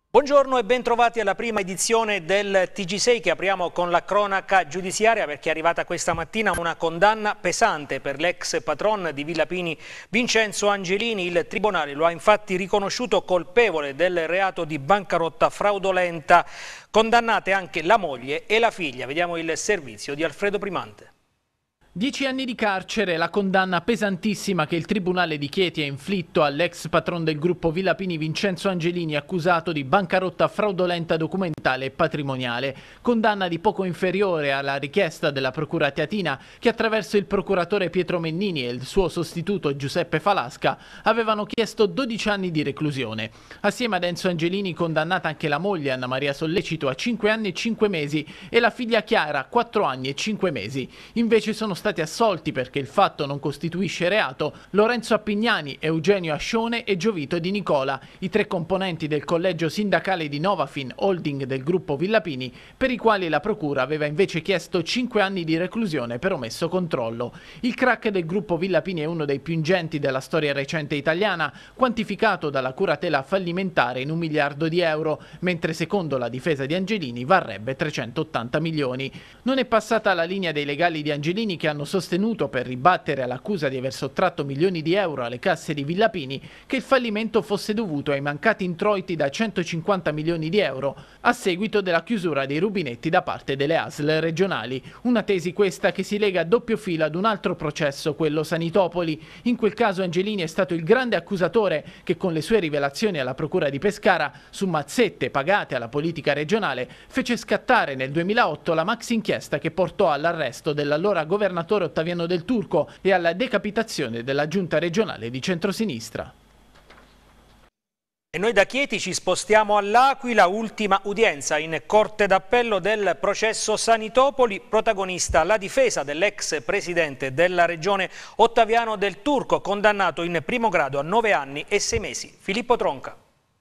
Buongiorno e ben trovati alla prima edizione del TG6 che apriamo con la cronaca giudiziaria perché è arrivata questa mattina una condanna pesante per l'ex patron di Villa Pini Vincenzo Angelini. Il Tribunale lo ha infatti riconosciuto colpevole del reato di bancarotta fraudolenta, condannate anche la moglie e la figlia. Vediamo il servizio di Alfredo Primante. 10 anni di carcere, la condanna pesantissima che il Tribunale di Chieti ha inflitto all'ex patron del gruppo Villa Pini Vincenzo Angelini, accusato di bancarotta fraudolenta documentale e patrimoniale. Condanna di poco inferiore alla richiesta della Procura teatina che attraverso il procuratore Pietro Mennini e il suo sostituto Giuseppe Falasca avevano chiesto 12 anni di reclusione. Assieme ad Enzo Angelini condannata anche la moglie Anna Maria Sollecito a 5 anni e 5 mesi e la figlia Chiara a 4 anni e 5 mesi. Invece sono stati assolti perché il fatto non costituisce reato Lorenzo Appignani, Eugenio Ascione e Giovito Di Nicola, i 3 componenti del collegio sindacale di Novafin, holding del gruppo Villa Pini, per i quali la procura aveva invece chiesto 5 anni di reclusione per omesso controllo. Il crack del gruppo Villa Pini è uno dei più ingenti della storia recente italiana, quantificato dalla curatela fallimentare in 1 miliardo di euro, mentre secondo la difesa di Angelini varrebbe 380 milioni. Non è passata la linea dei legali di Angelini che hanno sostenuto, per ribattere all'accusa di aver sottratto milioni di euro alle casse di Villa Pini, che il fallimento fosse dovuto ai mancati introiti da 150 milioni di euro a seguito della chiusura dei rubinetti da parte delle ASL regionali. Una tesi questa che si lega a doppio filo ad un altro processo, quello Sanitopoli. In quel caso Angelini è stato il grande accusatore che con le sue rivelazioni alla Procura di Pescara su mazzette pagate alla politica regionale fece scattare nel 2008 la maxi inchiesta che portò all'arresto dell'allora governatore Ottaviano Del Turco e alla decapitazione della giunta regionale di centrosinistra. E noi da Chieti ci spostiamo all'Aquila, ultima udienza in Corte d'Appello del processo Sanitopoli, protagonista la difesa dell'ex presidente della regione Ottaviano Del Turco, condannato in primo grado a 9 anni e 6 mesi. Filippo Tronca.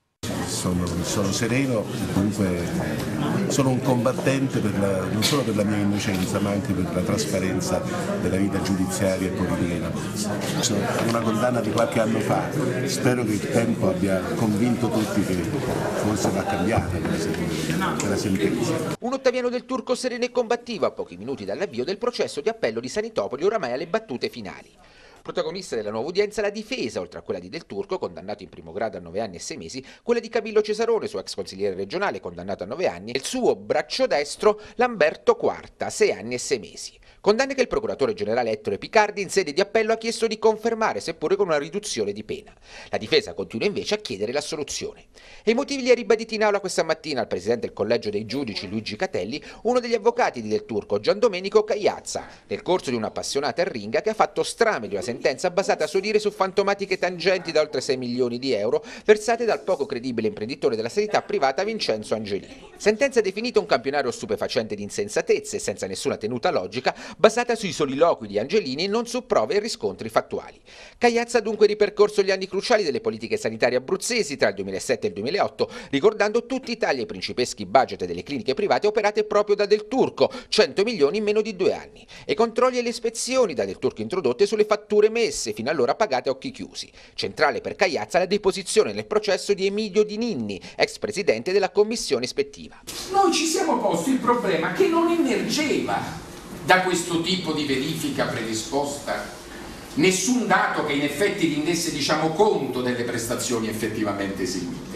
Sono sereno, comunque sono un combattente non solo per la mia innocenza ma anche per la trasparenza della vita giudiziaria e politica in Abruzzo. È una condanna di qualche anno fa, spero che il tempo abbia convinto tutti che forse va cambiata quella sentenza. Un Ottaviano Del Turco sereno e combattivo a pochi minuti dall'avvio del processo di appello di Sanitopoli, oramai alle battute finali. Protagonista della nuova udienza la difesa, oltre a quella di Del Turco, condannato in primo grado a 9 anni e 6 mesi, quella di Camillo Cesarone, suo ex consigliere regionale, condannato a 9 anni, e il suo braccio destro Lamberto Quarta, 6 anni e 6 mesi. Condanne che il procuratore generale Ettore Picardi in sede di appello ha chiesto di confermare, seppure con una riduzione di pena. La difesa continua invece a chiedere l'assoluzione. E i motivi li ha ribaditi in aula questa mattina al presidente del collegio dei giudici Luigi Catelli, uno degli avvocati di Del Turco, Giandomenico Cagliazza, nel corso di un'appassionata arringa che ha fatto strame di una sentenza basata a suo dire su fantomatiche tangenti da oltre 6 milioni di euro versate dal poco credibile imprenditore della sanità privata Vincenzo Angelini. Sentenza definita un campionario stupefacente di insensatezze senza nessuna tenuta logica, basata sui soliloqui di Angelini e non su prove e riscontri fattuali. Cagliazza ha dunque ripercorso gli anni cruciali delle politiche sanitarie abruzzesi tra il 2007 e il 2008, ricordando tutti i tagli ai principeschi budget delle cliniche private operate proprio da Del Turco, 100 milioni in meno di 2 anni, e controlli e le ispezioni da Del Turco introdotte sulle fatture messe, fino allora pagate a occhi chiusi. Centrale per Cagliazza la deposizione nel processo di Emilio Di Ninni, ex presidente della commissione ispettiva. Noi ci siamo posti il problema che non emergeva da questo tipo di verifica predisposta nessun dato che in effetti rendesse, conto delle prestazioni effettivamente eseguite.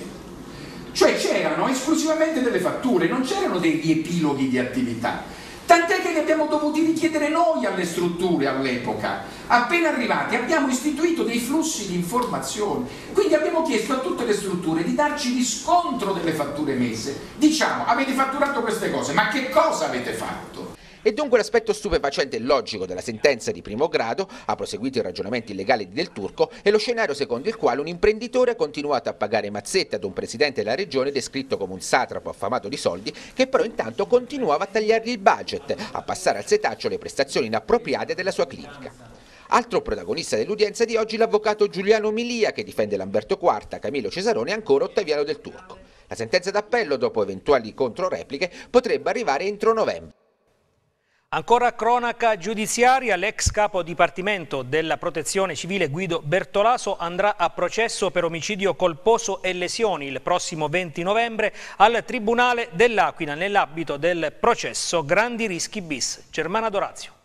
Cioè c'erano esclusivamente delle fatture, non c'erano dei riepiloghi di attività. Tant'è che li abbiamo dovuti richiedere noi alle strutture all'epoca. Appena arrivati abbiamo istituito dei flussi di informazioni, quindi abbiamo chiesto a tutte le strutture di darci riscontro delle fatture messe. Diciamo, avete fatturato queste cose, ma che cosa avete fatto? E dunque l'aspetto stupefacente e logico della sentenza di primo grado, ha proseguito i ragionamenti illegali di Del Turco, è lo scenario secondo il quale un imprenditore ha continuato a pagare mazzette ad un presidente della regione descritto come un satrapo affamato di soldi, che però intanto continuava a tagliargli il budget, a passare al setaccio le prestazioni inappropriate della sua clinica. Altro protagonista dell'udienza di oggi l'avvocato Giuliano Milia, che difende Lamberto Quarta, Camillo Cesarone e ancora Ottaviano Del Turco. La sentenza d'appello, dopo eventuali controrepliche, potrebbe arrivare entro novembre. Ancora cronaca giudiziaria, l'ex capo dipartimento della Protezione Civile Guido Bertolaso andrà a processo per omicidio colposo e lesioni il prossimo 20 novembre al Tribunale dell'Aquila nell'ambito del processo Grandi Rischi bis. Germana Dorazio.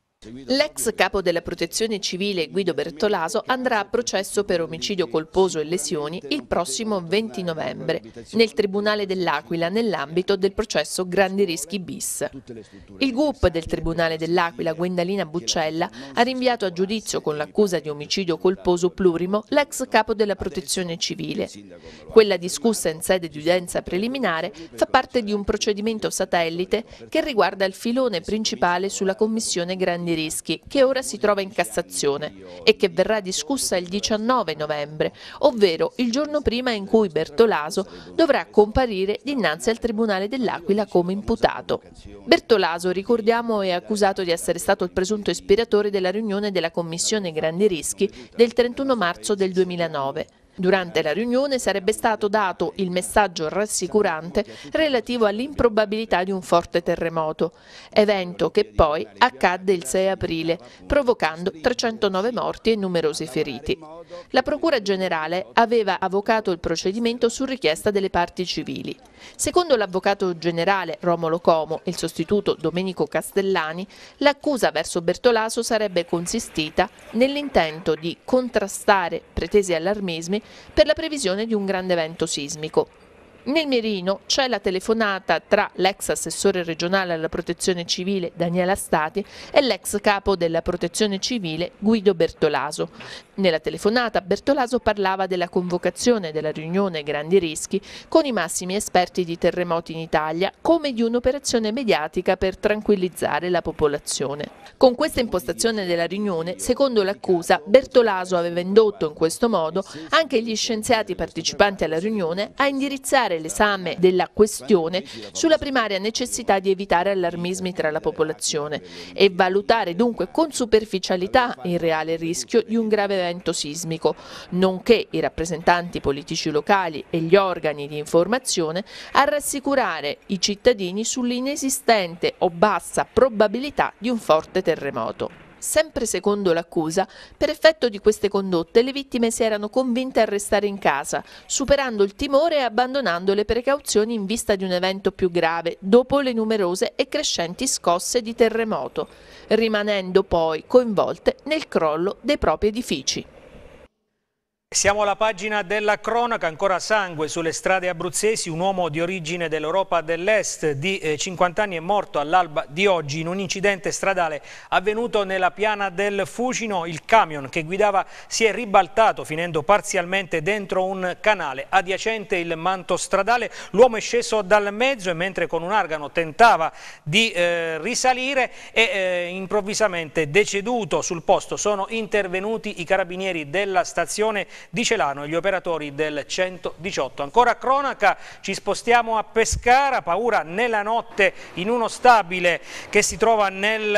L'ex capo della Protezione Civile Guido Bertolaso andrà a processo per omicidio colposo e lesioni il prossimo 20 novembre nel Tribunale dell'Aquila nell'ambito del processo Grandi Rischi bis. Il GUP del Tribunale dell'Aquila, Gwendalina Buccella, ha rinviato a giudizio con l'accusa di omicidio colposo plurimo l'ex capo della Protezione Civile. Quella discussa in sede di udienza preliminare fa parte di un procedimento satellite che riguarda il filone principale sulla Commissione Grandi Rischi, che ora si trova in Cassazione e che verrà discussa il 19 novembre, ovvero il giorno prima in cui Bertolaso dovrà comparire dinanzi al Tribunale dell'Aquila come imputato. Bertolaso, ricordiamo, è accusato di essere stato il presunto ispiratore della riunione della Commissione Grandi Rischi del 31 marzo del 2009. Durante la riunione sarebbe stato dato il messaggio rassicurante relativo all'improbabilità di un forte terremoto, evento che poi accadde il 6 aprile, provocando 309 morti e numerosi feriti. La Procura Generale aveva avocato il procedimento su richiesta delle parti civili. Secondo l'Avvocato Generale Romolo Como e il sostituto Domenico Castellani, l'accusa verso Bertolaso sarebbe consistita nell'intento di contrastare pretesi allarmismi per la previsione di un grande evento sismico. Nel mirino c'è la telefonata tra l'ex assessore regionale alla Protezione Civile Daniela Stati e l'ex capo della Protezione Civile Guido Bertolaso. Nella telefonata Bertolaso parlava della convocazione della riunione Grandi Rischi con i massimi esperti di terremoti in Italia come di un'operazione mediatica per tranquillizzare la popolazione. Con questa impostazione della riunione, secondo l'accusa, Bertolaso aveva indotto in questo modo anche gli scienziati partecipanti alla riunione a indirizzare l'esame della questione sulla primaria necessità di evitare allarmismi tra la popolazione e valutare dunque con superficialità il reale rischio di un grave evento sismico, nonché i rappresentanti politici locali e gli organi di informazione a rassicurare i cittadini sull'inesistente o bassa probabilità di un forte terremoto. Sempre secondo l'accusa, per effetto di queste condotte le vittime si erano convinte a restare in casa, superando il timore e abbandonando le precauzioni in vista di un evento più grave, dopo le numerose e crescenti scosse di terremoto, rimanendo poi coinvolte nel crollo dei propri edifici. Siamo alla pagina della cronaca, ancora sangue sulle strade abruzzesi. Un uomo di origine dell'Europa dell'Est di 50 anni è morto all'alba di oggi in un incidente stradale avvenuto nella piana del Fucino. Il camion che guidava si è ribaltato finendo parzialmente dentro un canale adiacente il manto stradale. L'uomo è sceso dal mezzo e mentre con un argano tentava di risalire è improvvisamente deceduto sul posto. Sono intervenuti i carabinieri della stazione di Celano e gli operatori del 118. Ancora cronaca, ci spostiamo a Pescara, paura nella notte in uno stabile che si trova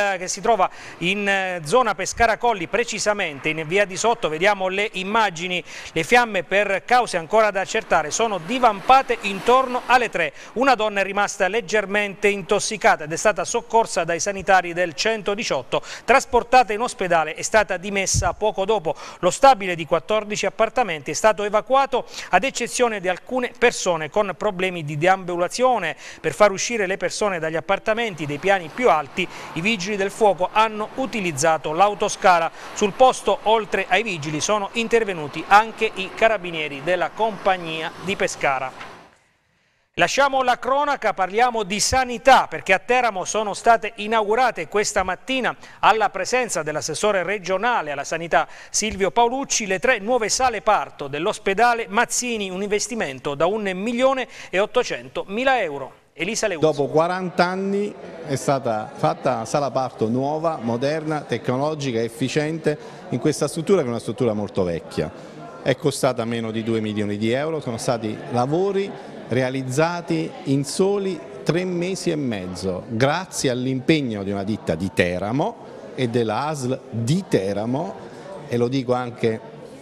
in zona Pescara Colli, precisamente in via di Sotto. Vediamo le immagini, le fiamme per cause ancora da accertare sono divampate intorno alle 3. Una donna è rimasta leggermente intossicata ed è stata soccorsa dai sanitari del 118, trasportata in ospedale, è stata dimessa poco dopo. Lo stabile di 14 appartamenti è stato evacuato ad eccezione di alcune persone con problemi di deambulazione. Per far uscire le persone dagli appartamenti dei piani più alti i vigili del fuoco hanno utilizzato l'autoscala. Sul posto oltre ai vigili sono intervenuti anche i carabinieri della compagnia di Pescara. Lasciamo la cronaca, parliamo di sanità perché a Teramo sono state inaugurate questa mattina alla presenza dell'assessore regionale alla sanità Silvio Paolucci le 3 nuove sale parto dell'ospedale Mazzini, un investimento da 1.800.000 euro. Elisa Leuzzo. Dopo 40 anni è stata fatta una sala parto nuova, moderna, tecnologica, efficiente in questa struttura che è una struttura molto vecchia. È costata meno di 2 milioni di euro, sono stati lavori realizzati in soli 3 mesi e mezzo, grazie all'impegno di una ditta di Teramo e della ASL di Teramo, e lo dico anche,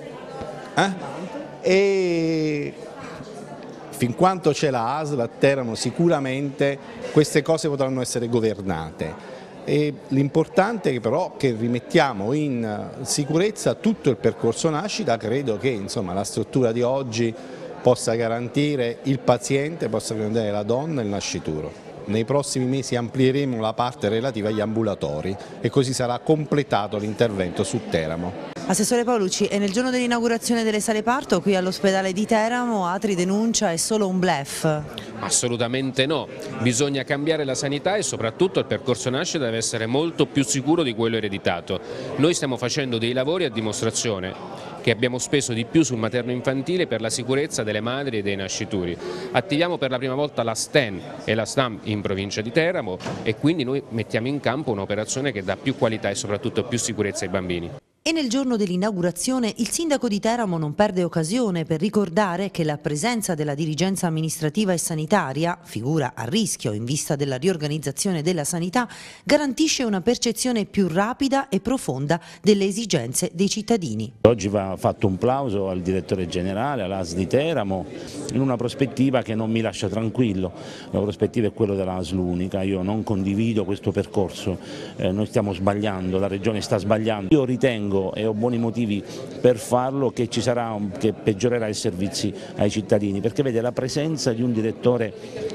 e fin quanto c'è la ASL a Teramo sicuramente queste cose potranno essere governate. E l'importante è però che rimettiamo in sicurezza tutto il percorso nascita. Credo che insomma, la struttura di oggi possa garantire il paziente, possa garantire la donna e il nascituro. Nei prossimi mesi amplieremo la parte relativa agli ambulatori e così sarà completato l'intervento su Teramo. Assessore Paolucci, e nel giorno dell'inaugurazione delle sale parto qui all'ospedale di Teramo Atri denuncia è solo un bluff? Assolutamente no, bisogna cambiare la sanità e soprattutto il percorso nascita deve essere molto più sicuro di quello ereditato. Noi stiamo facendo dei lavori a dimostrazione che abbiamo speso di più sul materno infantile per la sicurezza delle madri e dei nascituri. Attiviamo per la prima volta la STEM e la STAM in provincia di Teramo e quindi noi mettiamo in campo un'operazione che dà più qualità e soprattutto più sicurezza ai bambini. E nel giorno dell'inaugurazione il sindaco di Teramo non perde occasione per ricordare che la presenza della dirigenza amministrativa e sanitaria, figura a rischio in vista della riorganizzazione della sanità, garantisce una percezione più rapida e profonda delle esigenze dei cittadini. Oggi va fatto un plauso al direttore generale, all'AS di Teramo, in una prospettiva che non mi lascia tranquillo. La prospettiva è quella della ASL unica, io non condivido questo percorso, noi stiamo sbagliando, la Regione sta sbagliando. Io ritengo, e ho buoni motivi per farlo, che che peggiorerà i servizi ai cittadini, perché vede la presenza di un direttore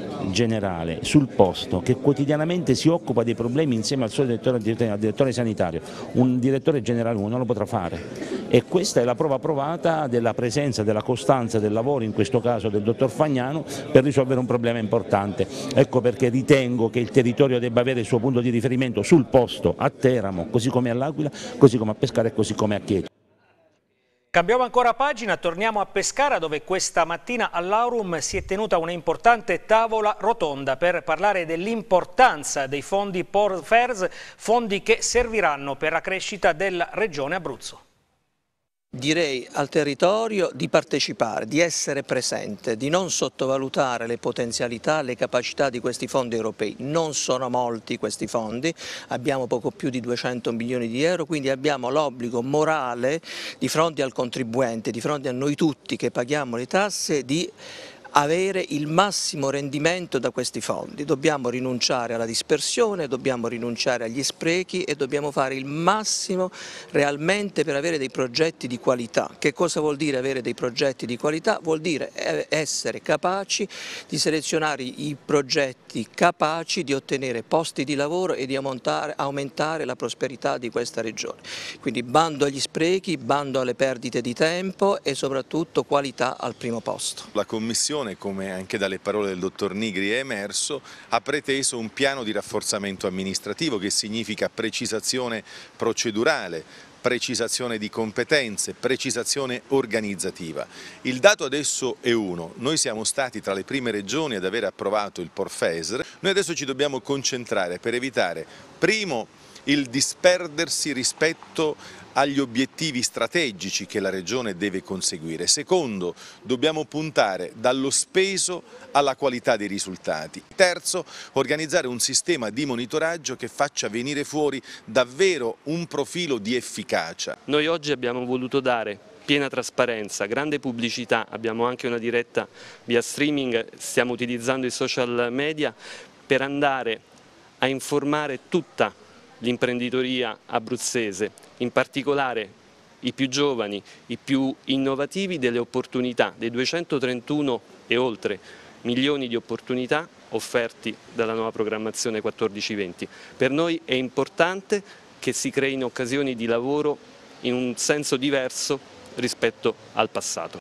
generale sul posto che quotidianamente si occupa dei problemi insieme al suo direttore sanitario, un direttore generale non lo potrà fare, e questa è la prova provata della presenza, della costanza del lavoro, in questo caso del dottor Fagnano, per risolvere un problema importante. Ecco perché ritengo che il territorio debba avere il suo punto di riferimento sul posto, a Teramo, così come all'Aquila, così come a Pescara e così come a Chieti. Cambiamo ancora pagina, torniamo a Pescara dove questa mattina all'Aurum si è tenuta una importante tavola rotonda per parlare dell'importanza dei fondi POR-FERS, fondi che serviranno per la crescita della regione Abruzzo. Direi al territorio di partecipare, di essere presente, di non sottovalutare le potenzialità, le capacità di questi fondi europei. Non sono molti questi fondi, abbiamo poco più di 200 milioni di euro, quindi abbiamo l'obbligo morale di fronte al contribuente, di fronte a noi tutti che paghiamo le tasse, di avere il massimo rendimento da questi fondi. Dobbiamo rinunciare alla dispersione, dobbiamo rinunciare agli sprechi e dobbiamo fare il massimo realmente per avere dei progetti di qualità. Che cosa vuol dire avere dei progetti di qualità? Vuol dire essere capaci di selezionare i progetti capaci di ottenere posti di lavoro e di aumentare la prosperità di questa regione. Quindi bando agli sprechi, bando alle perdite di tempo e soprattutto qualità al primo posto. La Commissione, come anche dalle parole del dottor Nigri è emerso, ha preteso un piano di rafforzamento amministrativo che significa precisazione procedurale, precisazione di competenze, precisazione organizzativa. Il dato adesso è uno: noi siamo stati tra le prime regioni ad aver approvato il POR-FESR, noi adesso ci dobbiamo concentrare per evitare, primo, il disperdersi rispetto agli obiettivi strategici che la Regione deve conseguire. Secondo, dobbiamo puntare dallo speso alla qualità dei risultati. Terzo, organizzare un sistema di monitoraggio che faccia venire fuori davvero un profilo di efficacia. Noi oggi abbiamo voluto dare piena trasparenza, grande pubblicità, abbiamo anche una diretta via streaming, stiamo utilizzando i social media per andare a informare tutta l'imprenditoria abruzzese, in particolare i più giovani, i più innovativi, delle opportunità, dei 231 e oltre milioni di opportunità offerti dalla nuova programmazione 14-20. Per noi è importante che si creino occasioni di lavoro in un senso diverso rispetto al passato.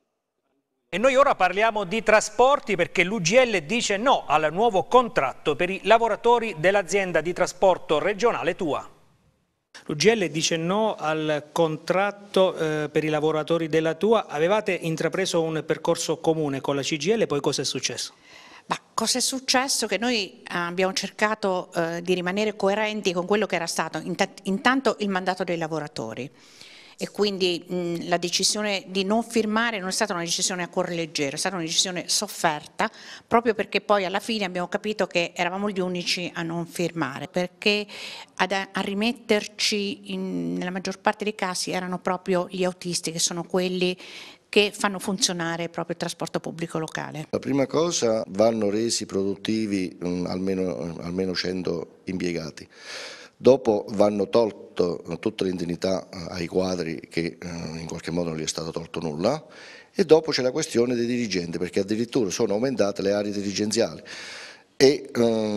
E noi ora parliamo di trasporti perché l'UGL dice no al nuovo contratto per i lavoratori dell'azienda di trasporto regionale TUA. L'UGL dice no al contratto per i lavoratori della TUA. Avevate intrapreso un percorso comune con la CGIL, poi cosa è successo? Ma cosa è successo? Che noi abbiamo cercato di rimanere coerenti con quello che era stato intanto il mandato dei lavoratori. E quindi la decisione di non firmare non è stata una decisione a cuore leggero, è stata una decisione sofferta, proprio perché poi alla fine abbiamo capito che eravamo gli unici a non firmare, perché a rimetterci nella maggior parte dei casi erano proprio gli autisti, che sono quelli che fanno funzionare proprio il trasporto pubblico locale. La prima cosa, vanno resi produttivi almeno 100 impiegati. Dopo vanno tolto tutte le indennità ai quadri che in qualche modo non gli è stato tolto nulla, e dopo c'è la questione dei dirigenti, perché addirittura sono aumentate le aree dirigenziali e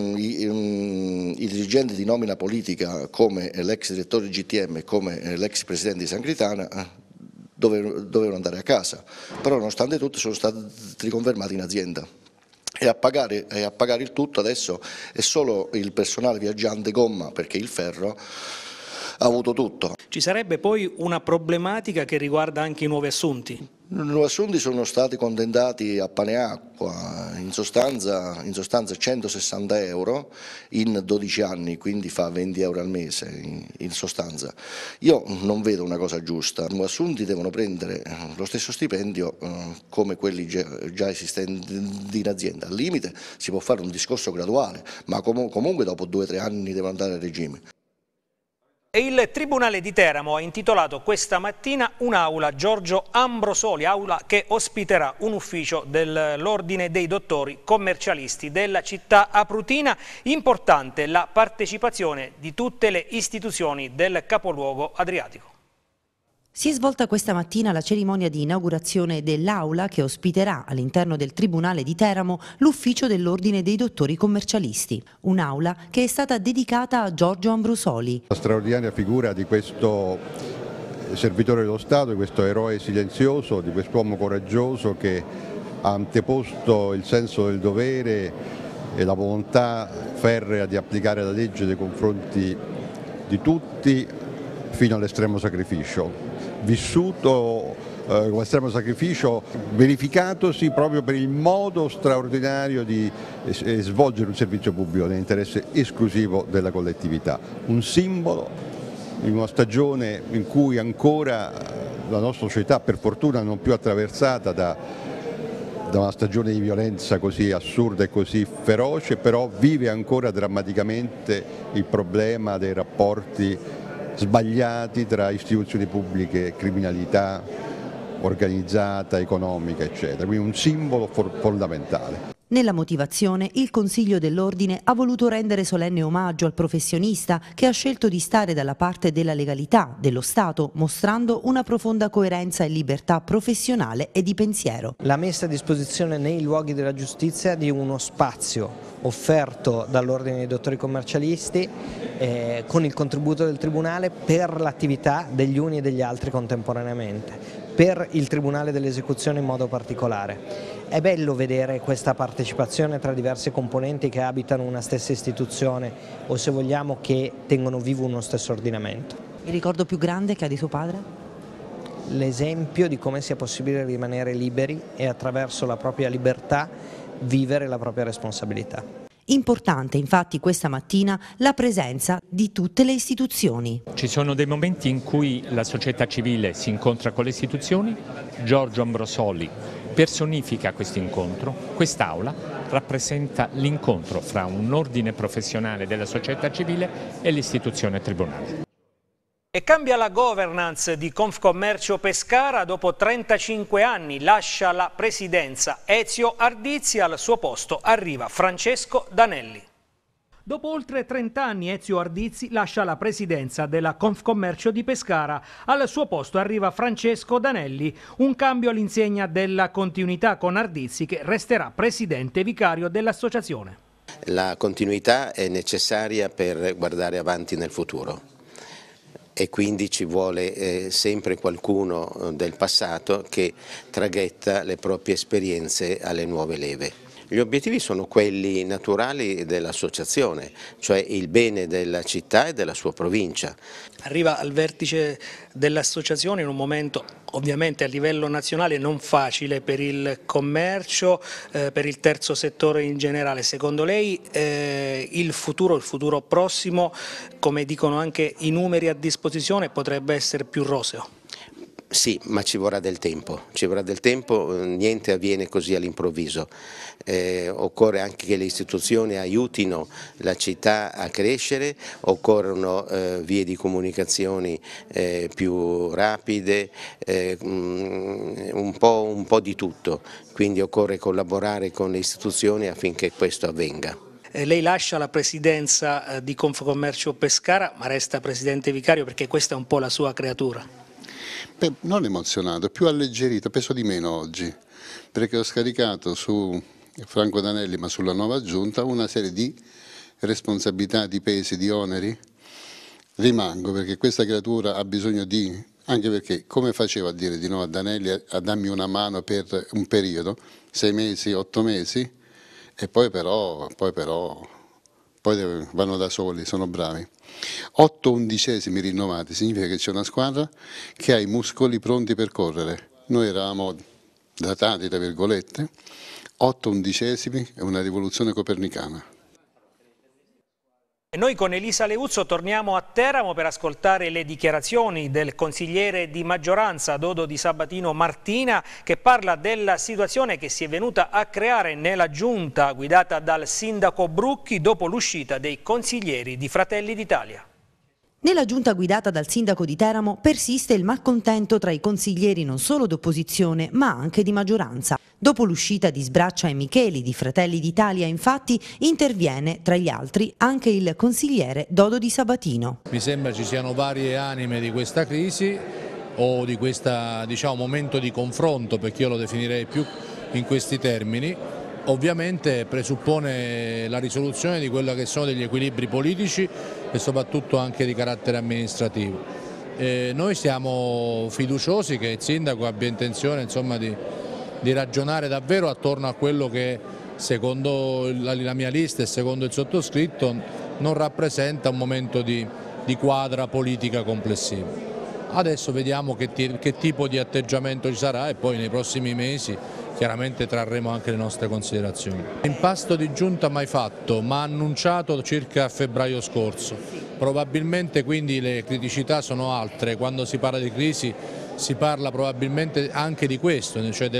i dirigenti di nomina politica come l'ex direttore GTM, come l'ex presidente di Sangritana dovevano andare a casa, però nonostante tutto sono stati riconfermati in azienda. E a pagare il tutto adesso è solo il personale viaggiante gomma, perché il ferro ha avuto tutto. Ci sarebbe poi una problematica che riguarda anche i nuovi assunti? I nuovi assunti sono stati condensati a pane e acqua, in sostanza 160 euro in 12 anni, quindi fa 20 euro al mese in sostanza. Io non vedo una cosa giusta, i nuovi assunti devono prendere lo stesso stipendio come quelli già esistenti in azienda. Al limite si può fare un discorso graduale, ma comunque dopo 2 o 3 anni devono andare a regime. Il Tribunale di Teramo ha intitolato questa mattina un'aula Giorgio Ambrosoli, aula che ospiterà un ufficio dell'Ordine dei Dottori Commercialisti della città aprutina. Importante la partecipazione di tutte le istituzioni del capoluogo adriatico. Si è svolta questa mattina la cerimonia di inaugurazione dell'aula che ospiterà all'interno del Tribunale di Teramo l'ufficio dell'Ordine dei Dottori Commercialisti. Un'aula che è stata dedicata a Giorgio Ambrosoli. La straordinaria figura di questo servitore dello Stato, di questo eroe silenzioso, di quest'uomo coraggioso che ha anteposto il senso del dovere e la volontà ferrea di applicare la legge nei confronti di tutti fino all'estremo sacrificio. Vissuto con estremo sacrificio, verificatosi proprio per il modo straordinario di svolgere un servizio pubblico nell'interesse esclusivo della collettività. Un simbolo in una stagione in cui ancora la nostra società, per fortuna non più attraversata da una stagione di violenza così assurda e così feroce, però vive ancora drammaticamente il problema dei rapporti sbagliati tra istituzioni pubbliche, criminalità organizzata, economica, eccetera. Quindi un simbolo fondamentale. Nella motivazione, il Consiglio dell'Ordine ha voluto rendere solenne omaggio al professionista che ha scelto di stare dalla parte della legalità, dello Stato, mostrando una profonda coerenza e libertà professionale e di pensiero. La messa a disposizione nei luoghi della giustizia di uno spazio offerto dall'Ordine dei Dottori Commercialisti con il contributo del Tribunale per l'attività degli uni e degli altri contemporaneamente, per il Tribunale dell'Esecuzione in modo particolare. È bello vedere questa partecipazione tra diversi componenti che abitano una stessa istituzione o, se vogliamo, che tengono vivo uno stesso ordinamento. Il ricordo più grande che ha di suo padre? L'esempio di come sia possibile rimanere liberi e attraverso la propria libertà vivere la propria responsabilità. Importante infatti questa mattina la presenza di tutte le istituzioni. Ci sono dei momenti in cui la società civile si incontra con le istituzioni. Giorgio Ambrosoli personifica questo incontro. Quest'aula rappresenta l'incontro fra un ordine professionale della società civile e l'istituzione tribunale. E cambia la governance di Confcommercio Pescara. Dopo 35 anni lascia la presidenza Ezio Ardizzi, al suo posto arriva Francesco Danelli. Dopo oltre 30 anni Ezio Ardizzi lascia la presidenza della Confcommercio di Pescara. Al suo posto arriva Francesco Danelli, un cambio all'insegna della continuità con Ardizzi, che resterà presidente vicario dell'associazione. La continuità è necessaria per guardare avanti nel futuro. E quindi ci vuole sempre qualcuno del passato che traghetta le proprie esperienze alle nuove leve. Gli obiettivi sono quelli naturali dell'associazione, cioè il bene della città e della sua provincia. Arriva al vertice dell'associazione in un momento ovviamente a livello nazionale non facile per il commercio, per il terzo settore in generale. Secondo lei il futuro prossimo, come dicono anche i numeri a disposizione, potrebbe essere più roseo? Sì, ma ci vorrà del tempo, niente avviene così all'improvviso, occorre anche che le istituzioni aiutino la città a crescere, occorrono vie di comunicazioni più rapide, un po' di tutto, quindi occorre collaborare con le istituzioni affinché questo avvenga. Lei lascia la presidenza di Confcommercio Pescara, ma resta presidente vicario perché questa è un po' la sua creatura. Beh, non emozionato, più alleggerito, peso di meno oggi, perché ho scaricato su Franco Danelli, ma sulla nuova giunta, una serie di responsabilità, di pesi, di oneri. Rimango perché questa creatura ha bisogno di, anche perché come facevo a dire di no a Danelli a darmi una mano per un periodo, 6 mesi, 8 mesi, e poi vanno da soli, sono bravi. 8 undicesimi rinnovati significa che c'è una squadra che ha i muscoli pronti per correre. Noi eravamo datati, tra virgolette, 8 undicesimi è una rivoluzione copernicana. E noi con Elisa Leuzzo torniamo a Teramo per ascoltare le dichiarazioni del consigliere di maggioranza Dodo Di Sabatino Martina, che parla della situazione che si è venuta a creare nella giunta guidata dal sindaco Brucchi dopo l'uscita dei consiglieri di Fratelli d'Italia. Nella giunta guidata dal sindaco di Teramo persiste il malcontento tra i consiglieri non solo d'opposizione ma anche di maggioranza. Dopo l'uscita di Sbraccia e Micheli di Fratelli d'Italia, infatti, interviene tra gli altri anche il consigliere Dodo Di Sabatino. Mi sembra ci siano varie anime di questa crisi o di questo momento di confronto, perché io lo definirei più in questi termini. Ovviamente presuppone la risoluzione di quello che sono degli equilibri politici e soprattutto anche di carattere amministrativo. Noi siamo fiduciosi che il sindaco abbia intenzione di ragionare davvero attorno a quello che secondo la mia lista e secondo il sottoscritto non rappresenta un momento di quadra politica complessiva. Adesso vediamo che tipo di atteggiamento ci sarà e poi nei prossimi mesi chiaramente trarremo anche le nostre considerazioni. Impasto di giunta mai fatto, ma annunciato circa a febbraio scorso. Probabilmente quindi le criticità sono altre, quando si parla di crisi si parla probabilmente anche di questo, cioè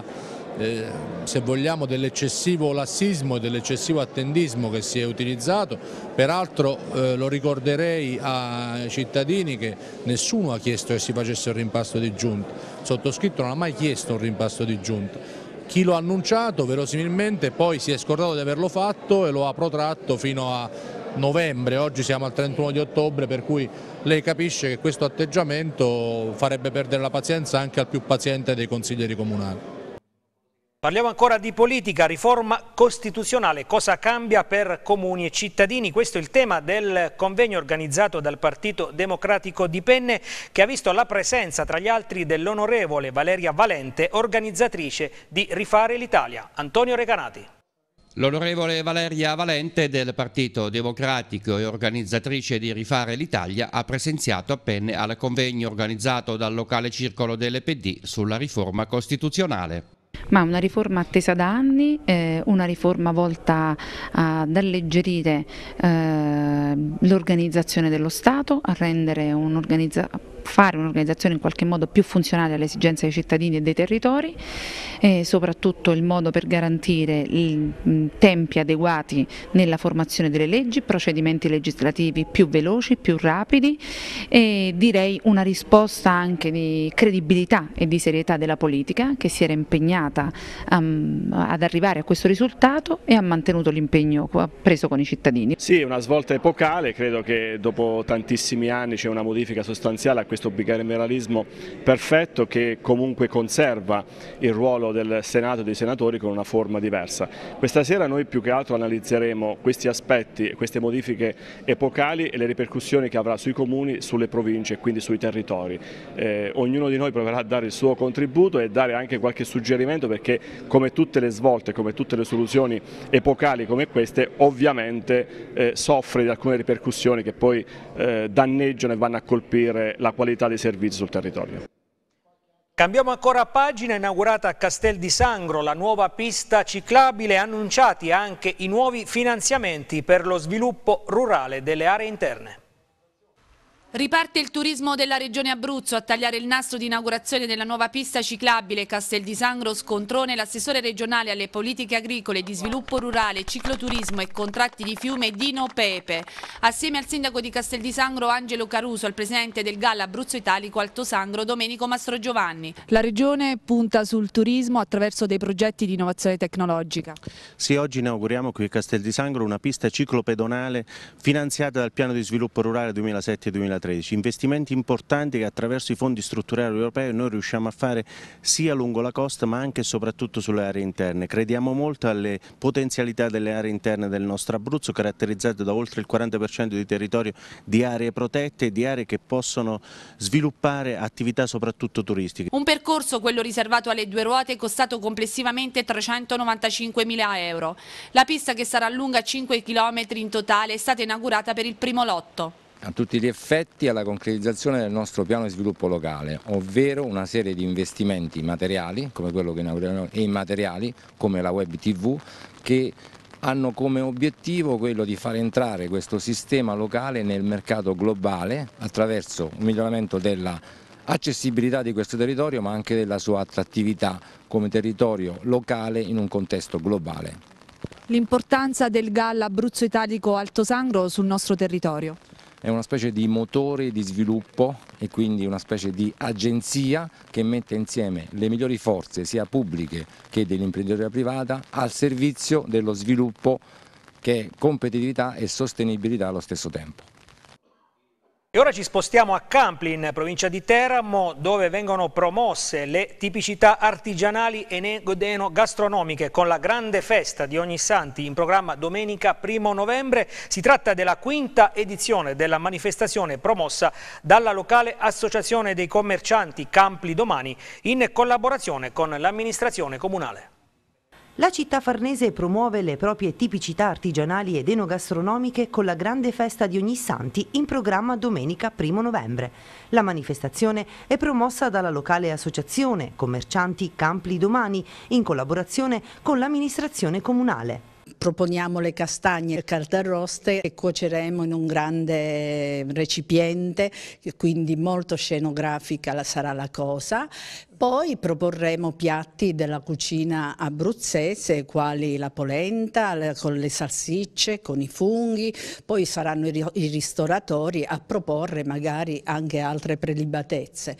se vogliamo dell'eccessivo lassismo e dell'eccessivo attendismo che si è utilizzato. Peraltro lo ricorderei ai cittadini che nessuno ha chiesto che si facesse un rimpasto di giunta, il sottoscritto non ha mai chiesto un rimpasto di giunta. Chi lo ha annunciato verosimilmente poi si è scordato di averlo fatto e lo ha protratto fino a novembre, oggi siamo al 31 di ottobre, per cui lei capisce che questo atteggiamento farebbe perdere la pazienza anche al più paziente dei consiglieri comunali. Parliamo ancora di politica, riforma costituzionale, cosa cambia per comuni e cittadini? Questo è il tema del convegno organizzato dal Partito Democratico di Penne, che ha visto la presenza tra gli altri dell'onorevole Valeria Valente, organizzatrice di Rifare l'Italia. Antonio Recanati. L'onorevole Valeria Valente del Partito Democratico e organizzatrice di Rifare l'Italia ha presenziato a Penne al convegno organizzato dal locale circolo delle PD sulla riforma costituzionale. Ma una riforma attesa da anni, una riforma volta ad alleggerire l'organizzazione dello Stato, a rendere fare un'organizzazione in qualche modo più funzionale alle esigenze dei cittadini e dei territori, e soprattutto il modo per garantire tempi adeguati nella formazione delle leggi, procedimenti legislativi più veloci, più rapidi, e direi una risposta anche di credibilità e di serietà della politica, che si era impegnata ad arrivare a questo risultato e ha mantenuto l'impegno preso con i cittadini. Sì, una svolta epocale, credo che dopo tantissimi anni c'è una modifica sostanziale a questo bicameralismo perfetto, che comunque conserva il ruolo del Senato e dei senatori con una forma diversa. Questa sera noi più che altro analizzeremo questi aspetti, queste modifiche epocali e le ripercussioni che avrà sui comuni, sulle province e quindi sui territori. Ognuno di noi proverà a dare il suo contributo e dare anche qualche suggerimento, perché come tutte le svolte, come tutte le soluzioni epocali come queste, ovviamente soffre di alcune ripercussioni che poi danneggiano e vanno a colpire la qualità dei servizi sul territorio. Cambiamo ancora pagina, inaugurata a Castel di Sangro la nuova pista ciclabile, annunciati anche i nuovi finanziamenti per lo sviluppo rurale delle aree interne. Riparte il turismo della Regione Abruzzo. A tagliare il nastro di inaugurazione della nuova pista ciclabile Castel di Sangro Scontrone l'assessore regionale alle politiche agricole, di sviluppo rurale, cicloturismo e contratti di fiume Dino Pepe. Assieme al sindaco di Castel di Sangro Angelo Caruso, al presidente del GAL Abruzzo Italico Alto Sangro Domenico Mastrogiovanni. La Regione punta sul turismo attraverso dei progetti di innovazione tecnologica. Sì, oggi inauguriamo qui a Castel di Sangro una pista ciclopedonale finanziata dal piano di sviluppo rurale 2007-2013. Investimenti importanti che attraverso i fondi strutturali europei noi riusciamo a fare sia lungo la costa ma anche e soprattutto sulle aree interne. Crediamo molto alle potenzialità delle aree interne del nostro Abruzzo, caratterizzate da oltre il 40% di territorio di aree protette e di aree che possono sviluppare attività soprattutto turistiche. Un percorso, quello riservato alle due ruote, costato complessivamente 395.000 euro. La pista, che sarà lunga 5 km in totale, è stata inaugurata per il primo lotto. A tutti gli effetti alla concretizzazione del nostro piano di sviluppo locale, ovvero una serie di investimenti materiali come quello che inauguriamo e immateriali come la web TV, che hanno come obiettivo quello di far entrare questo sistema locale nel mercato globale attraverso un miglioramento della accessibilità di questo territorio ma anche della sua attrattività come territorio locale in un contesto globale. L'importanza del GAL Abruzzo Italico Alto Sangro sul nostro territorio. È una specie di motore di sviluppo e quindi una specie di agenzia che mette insieme le migliori forze sia pubbliche che dell'imprenditoria privata al servizio dello sviluppo, che è competitività e sostenibilità allo stesso tempo. E ora ci spostiamo a Campli, in provincia di Teramo, dove vengono promosse le tipicità artigianali e enogastronomiche con la grande festa di Ognissanti in programma domenica 1° novembre. Si tratta della 5ª edizione della manifestazione promossa dalla locale associazione dei commercianti Campli Domani in collaborazione con l'amministrazione comunale. La città farnese promuove le proprie tipicità artigianali ed enogastronomiche con la grande festa di Ognissanti in programma domenica 1° novembre. La manifestazione è promossa dalla locale associazione Commercianti Campli Domani in collaborazione con l'amministrazione comunale. Proponiamo le castagne carta arroste che cuoceremo in un grande recipiente, quindi molto scenografica sarà la cosa. Poi proporremo piatti della cucina abruzzese, quali la polenta con le salsicce, con i funghi. Poi saranno i ristoratori a proporre magari anche altre prelibatezze.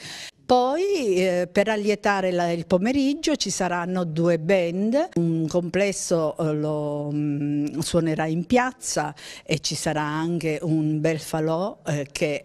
Poi per allietare il pomeriggio ci saranno 2 band, un complesso lo suonerà in piazza e ci sarà anche un bel falò che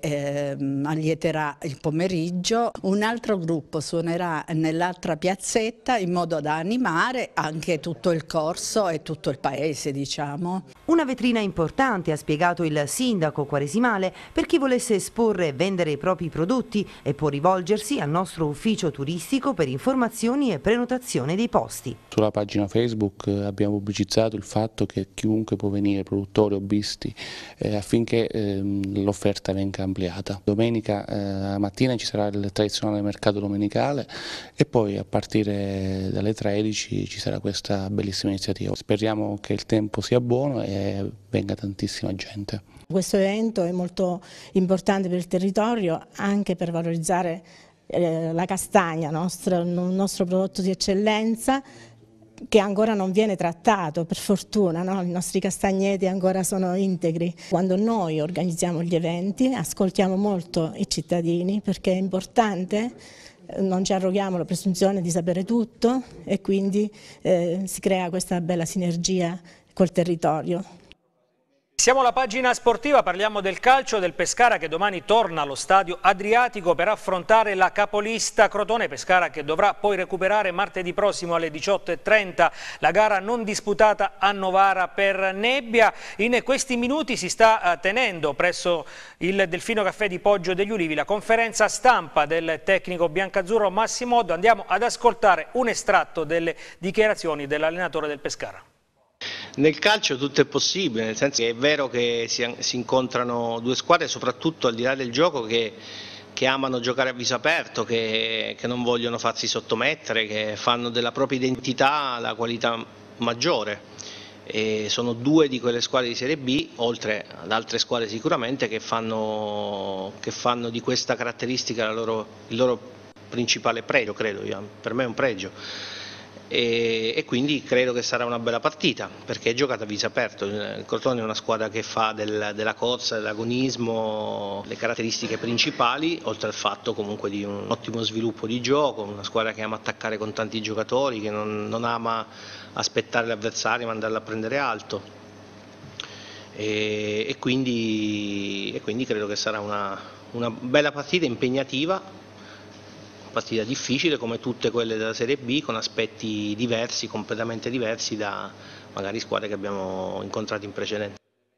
allieterà il pomeriggio, un altro gruppo suonerà nell'altra piazzetta in modo da animare anche tutto il corso e tutto il paese, diciamo. Una vetrina importante, ha spiegato il sindaco quaresimale, per chi volesse esporre e vendere i propri prodotti, e può rivolgersi al nostro ufficio turistico per informazioni e prenotazione dei posti. Sulla pagina Facebook abbiamo pubblicizzato il fatto che chiunque può venire, produttori, hobbisti, affinché l'offerta venga ampliata. Domenica mattina ci sarà il tradizionale mercato domenicale e poi a partire dalle 13 ci sarà questa bellissima iniziativa. Speriamo che il tempo sia buono e venga tantissima gente. Questo evento è molto importante per il territorio, anche per valorizzare la castagna, un nostro prodotto di eccellenza che ancora non viene trattato, per fortuna, no? I nostri castagneti ancora sono integri. Quando noi organizziamo gli eventi ascoltiamo molto i cittadini, perché è importante, non ci arroghiamo la presunzione di sapere tutto e quindi si crea questa bella sinergia col territorio. Siamo alla pagina sportiva, parliamo del calcio, del Pescara che domani torna allo stadio Adriatico per affrontare la capolista Crotone. Pescara che dovrà poi recuperare martedì prossimo alle 18:30 la gara non disputata a Novara per nebbia. In questi minuti si sta tenendo presso il Delfino Caffè di Poggio degli Ulivi la conferenza stampa del tecnico biancazzurro Massimo Oddo. Andiamo ad ascoltare un estratto delle dichiarazioni dell'allenatore del Pescara. Nel calcio tutto è possibile, nel senso che è vero che si incontrano due squadre, soprattutto al di là del gioco, che amano giocare a viso aperto, che non vogliono farsi sottomettere, che fanno della propria identità la qualità maggiore. E sono due di quelle squadre di Serie B, oltre ad altre squadre sicuramente, che fanno di questa caratteristica il loro principale pregio, credo, per me è un pregio. E quindi credo che sarà una bella partita, perché è giocata a viso aperto. Il Crotone è una squadra che fa della corsa, dell'agonismo le caratteristiche principali, oltre al fatto comunque di un ottimo sviluppo di gioco, una squadra che ama attaccare con tanti giocatori, che non ama aspettare l'avversario ma andarla a prendere alto, e quindi credo che sarà una bella partita, impegnativa, partita difficile come tutte quelle della Serie B, con aspetti diversi, completamente diversi da magari squadre che abbiamo incontrato in precedenza.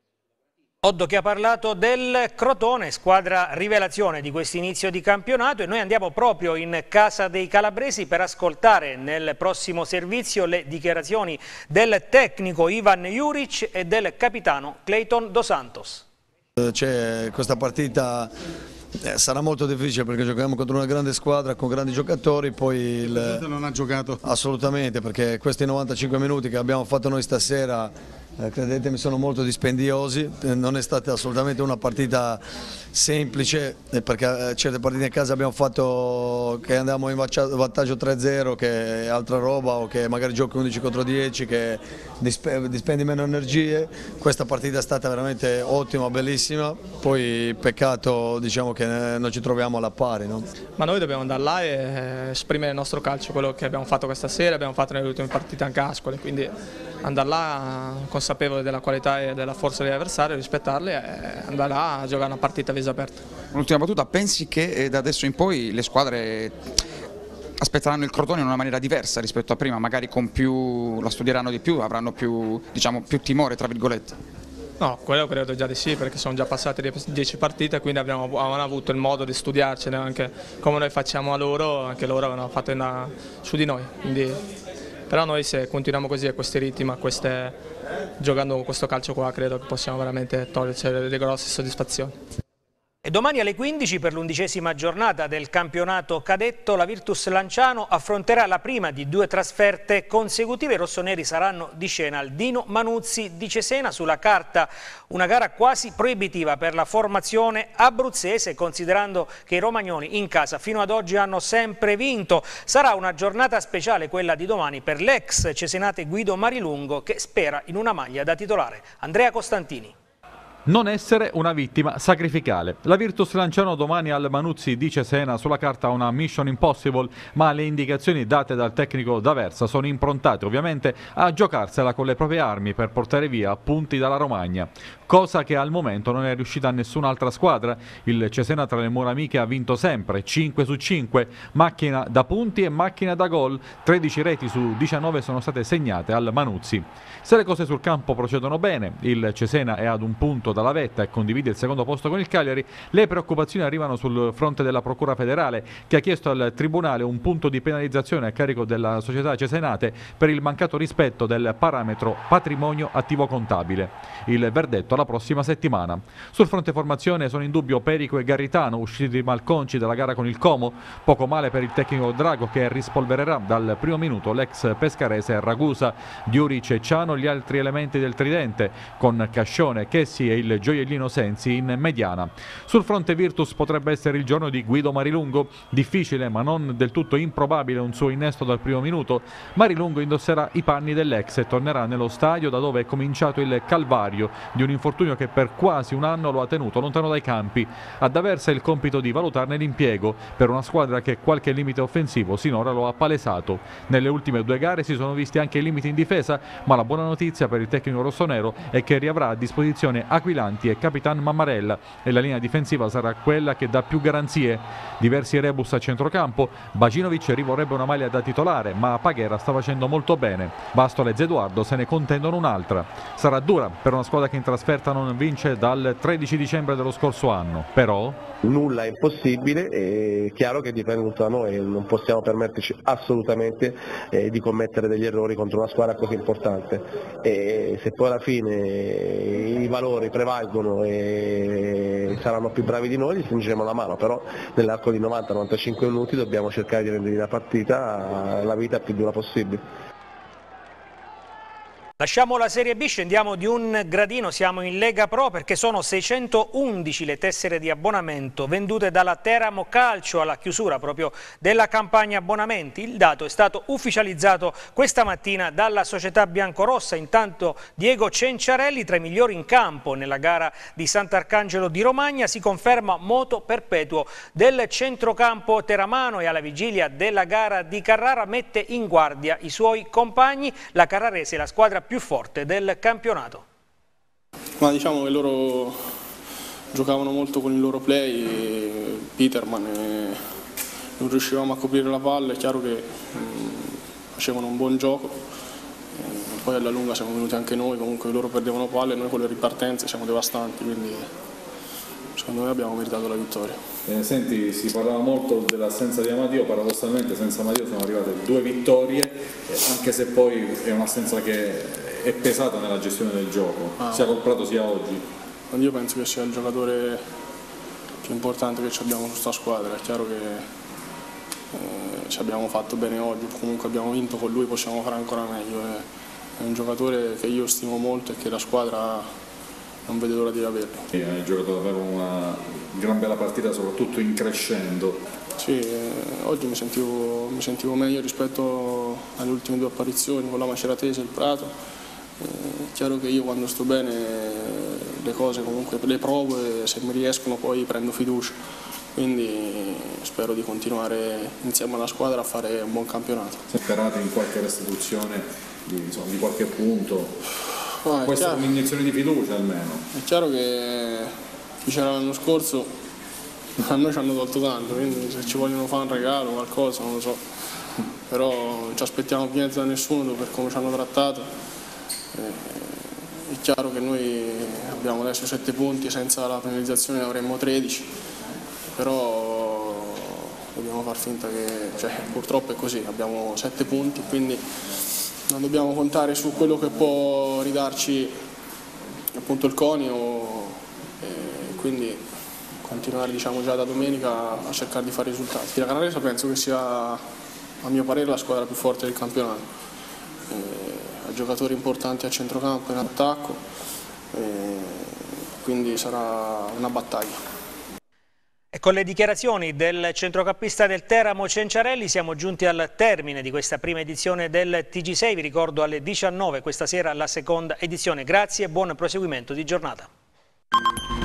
Oddo che ha parlato del Crotone, squadra rivelazione di questo inizio di campionato, e noi andiamo proprio in casa dei calabresi per ascoltare nel prossimo servizio le dichiarazioni del tecnico Ivan Juric e del capitano Clayton Dos Santos. Questa partita sarà molto difficile perché giochiamo contro una grande squadra con grandi giocatori, poi non ha giocato? Assolutamente, perché questi 95 minuti che abbiamo fatto noi stasera, credetemi, sono molto dispendiosi. Non è stata assolutamente una partita semplice, perché certe partite in casa abbiamo fatto che andavamo in vantaggio 3-0, che è altra roba, o che magari giochi 11 contro 10, che dispendi meno energie. Questa partita è stata veramente ottima, bellissima, poi peccato, diciamo, che non ci troviamo alla pari, no? Ma noi dobbiamo andare là e esprimere il nostro calcio, quello che abbiamo fatto questa sera, abbiamo fatto nelle ultime partite anche a Ascoli, quindi andare là consapevole della qualità e della forza degli avversari, rispettarli e andare là a giocare una partita a viso aperto. Un'ultima battuta, pensi che da adesso in poi le squadre aspetteranno il Crotone in una maniera diversa rispetto a prima, magari la studieranno di più, avranno più timore, tra virgolette? No, quello credo già di sì, perché sono già passate 10 partite, quindi avevano avuto il modo di studiarcene anche come noi facciamo a loro, anche loro avevano fatto su di noi. Quindi, però noi, se continuiamo così a questi ritmi, giocando con questo calcio qua, credo che possiamo veramente toglierci delle grosse soddisfazioni. E domani alle 15, per l'11ª giornata del campionato cadetto, la Virtus Lanciano affronterà la prima di 2 trasferte consecutive. I rossoneri saranno di scena al Dino Manuzzi di Cesena. Sulla carta una gara quasi proibitiva per la formazione abruzzese, considerando che i romagnoli in casa fino ad oggi hanno sempre vinto. Sarà una giornata speciale quella di domani per l'ex cesenate Guido Marilungo, che spera in una maglia da titolare. Andrea Costantini. Non essere una vittima sacrificale. La Virtus Lanciano domani al Manuzzi di Cesena, sulla carta una mission impossible, ma le indicazioni date dal tecnico d'Aversa sono improntate ovviamente a giocarsela con le proprie armi per portare via punti dalla Romagna, cosa che al momento non è riuscita a nessun'altra squadra. Il Cesena tra le mura amiche ha vinto sempre, 5 su 5, macchina da punti e macchina da gol, 13 reti su 19 sono state segnate al Manuzzi. Se le cose sul campo procedono bene, il Cesena è ad un punto dalla vetta e condivide il secondo posto con il Cagliari, le preoccupazioni arrivano sul fronte della Procura federale, che ha chiesto al Tribunale un punto di penalizzazione a carico della società cesenate per il mancato rispetto del parametro patrimonio attivo contabile. Il verdetto la prossima settimana. Sul fronte formazione sono in dubbio Perico e Garritano, usciti malconci dalla gara con il Como. Poco male per il tecnico Drago, che rispolvererà dal primo minuto l'ex pescarese Ragusa. Diuric e Ciano gli altri elementi del tridente, con Cascione, Chessi e il gioiellino Sensi in mediana. Sul fronte Virtus potrebbe essere il giorno di Guido Marilungo, difficile ma non del tutto improbabile un suo innesto dal primo minuto. Marilungo indosserà i panni dell'ex e tornerà nello stadio da dove è cominciato il calvario di un infortunio che per quasi un anno lo ha tenuto lontano dai campi. Ad Aversa il compito di valutarne l'impiego per una squadra che qualche limite offensivo sinora lo ha palesato. Nelle ultime 2 gare si sono visti anche i limiti in difesa, ma la buona notizia per il tecnico rossonero è che riavrà a disposizione Aquilani e Capitan Mammarella, e la linea difensiva sarà quella che dà più garanzie. Diversi rebus a centrocampo, Bacinovic rivorrebbe una maglia da titolare, ma Paghera sta facendo molto bene. Bastola e Zeduardo se ne contendono un'altra. Sarà dura per una squadra che in trasferta non vince dal 13 dicembre dello scorso anno, però nulla è impossibile, è chiaro che dipende tutto da noi, non possiamo permetterci assolutamente di commettere degli errori contro una squadra così importante, e se poi alla fine i valori prevalgono e saranno più bravi di noi, gli stringeremo la mano, però nell'arco di 90-95 minuti dobbiamo cercare di rendere la partita la vita più dura possibile. Lasciamo la Serie B, scendiamo di un gradino, siamo in Lega Pro perché sono 611 le tessere di abbonamento vendute dalla Teramo Calcio alla chiusura proprio della campagna abbonamenti. Il dato è stato ufficializzato questa mattina dalla società biancorossa. Intanto Diego Cenciarelli, tra i migliori in campo nella gara di Sant'Arcangelo di Romagna, si conferma moto perpetuo del centrocampo teramano e alla vigilia della gara di Carrara mette in guardia i suoi compagni. La carrarese è la squadra più forte del campionato. Ma diciamo che loro giocavano molto con il loro play, Peterman, e non riuscivamo a coprire la palla. È chiaro che facevano un buon gioco, poi alla lunga siamo venuti anche noi, comunque loro perdevano palle e noi con le ripartenze siamo devastanti, quindi secondo me abbiamo meritato la vittoria. Senti, si parlava molto dell'assenza di Amadio, paradossalmente senza Amadio sono arrivate 2 vittorie, anche se poi è un'assenza che è pesata nella gestione del gioco, sia col Prato sia oggi. Io penso che sia il giocatore più importante che abbiamo su questa squadra. È chiaro che ci abbiamo fatto bene oggi, comunque abbiamo vinto con lui, possiamo fare ancora meglio. È un giocatore che io stimo molto e che la squadra non vede l'ora di averlo. Hai giocato davvero una gran bella partita, soprattutto in crescendo. Sì, oggi mi sentivo meglio rispetto alle ultime 2 apparizioni con la Maceratese e il Prato. È chiaro che io quando sto bene le cose comunque le provo e se mi riescono poi prendo fiducia. Quindi spero di continuare insieme alla squadra a fare un buon campionato. Sperate in qualche restituzione di qualche punto? Questa è un'iniezione di fiducia almeno. È chiaro che chi c'era l'anno scorso a noi ci hanno tolto tanto, quindi se ci vogliono fare un regalo o qualcosa non lo so, però non ci aspettiamo più niente da nessuno per come ci hanno trattato. È chiaro che noi abbiamo adesso 7 punti, senza la penalizzazione ne avremmo 13, però dobbiamo far finta che, purtroppo è così, abbiamo 7 punti, quindi non dobbiamo contare su quello che può ridarci appunto il Conio, quindi continuare già da domenica a cercare di fare risultati. La Canarese penso che sia, a mio parere, la squadra più forte del campionato. Ha giocatori importanti a centrocampo e in attacco, quindi sarà una battaglia. E con le dichiarazioni del centrocampista del Teramo Cenciarelli siamo giunti al termine di questa prima edizione del TG6. Vi ricordo alle 19 questa sera la seconda edizione. Grazie e buon proseguimento di giornata.